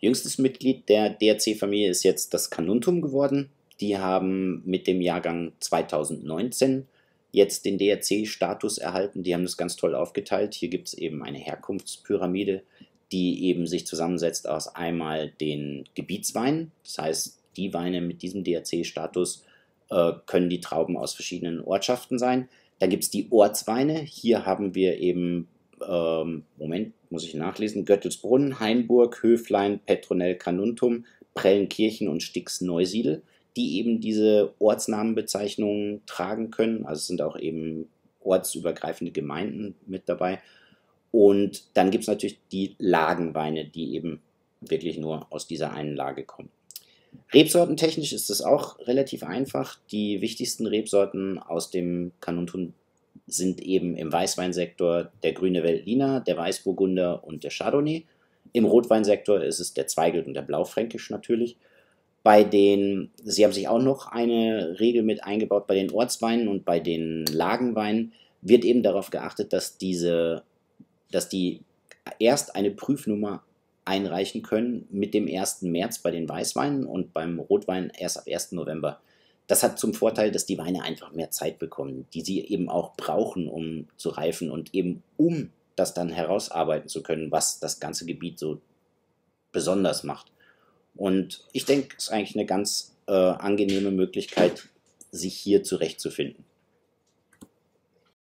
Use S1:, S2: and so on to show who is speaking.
S1: Jüngstes Mitglied der DRC-Familie ist jetzt das Carnuntum geworden. Die haben mit dem Jahrgang 2019 jetzt den DRC-Status erhalten. Die haben das ganz toll aufgeteilt. Hier gibt es eben eine Herkunftspyramide, die eben sich zusammensetzt aus einmal den Gebietsweinen. Das heißt, die Weine mit diesem DRC-Status können die Trauben aus verschiedenen Ortschaften sein. Dann gibt es die Ortsweine. Hier haben wir eben, Moment, muss ich nachlesen, Göttelsbrunn, Hainburg, Höflein, Petronell, Carnuntum, Prellenkirchen und Stix-Neusiedl, die eben diese Ortsnamenbezeichnungen tragen können. Also es sind auch eben ortsübergreifende Gemeinden mit dabei. Und dann gibt es natürlich die Lagenweine, die eben wirklich nur aus dieser einen Lage kommen. Rebsortentechnisch ist es auch relativ einfach. Die wichtigsten Rebsorten aus dem Carnuntum sind eben im Weißweinsektor der grüne Veltliner, der Weißburgunder und der Chardonnay. Im Rotweinsektor ist es der Zweigelt und der Blaufränkisch natürlich. Sie haben sich auch noch eine Regel mit eingebaut, bei den Ortsweinen und bei den Lagenweinen wird eben darauf geachtet, dass die erst eine Prüfnummer einreichen können mit dem 1. März bei den Weißweinen und beim Rotwein erst ab 1. November. Das hat zum Vorteil, dass die Weine einfach mehr Zeit bekommen, die sie eben auch brauchen, um zu reifen und eben um das dann herausarbeiten zu können, was das ganze Gebiet so besonders macht. Und ich denke, es ist eigentlich eine ganz angenehme Möglichkeit, sich hier zurechtzufinden.